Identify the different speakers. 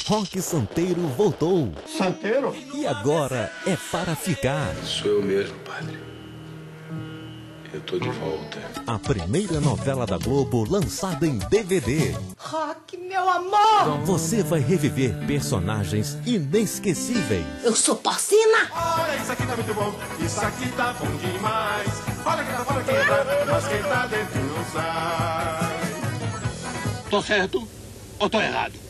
Speaker 1: Roque Santeiro voltou.
Speaker 2: Santeiro?
Speaker 1: E agora é para ficar.
Speaker 3: Sou eu mesmo, padre. Eu tô de volta.
Speaker 1: A primeira novela da Globo lançada em DVD.
Speaker 4: Roque, meu amor!
Speaker 1: Você vai reviver personagens inesquecíveis.
Speaker 4: Eu sou Porcina!
Speaker 5: Olha, isso aqui tá muito bom, isso aqui tá bom demais. Olha que tá fora que entra, mas quem tá dentro não sai.
Speaker 2: Tô certo ou tô errado?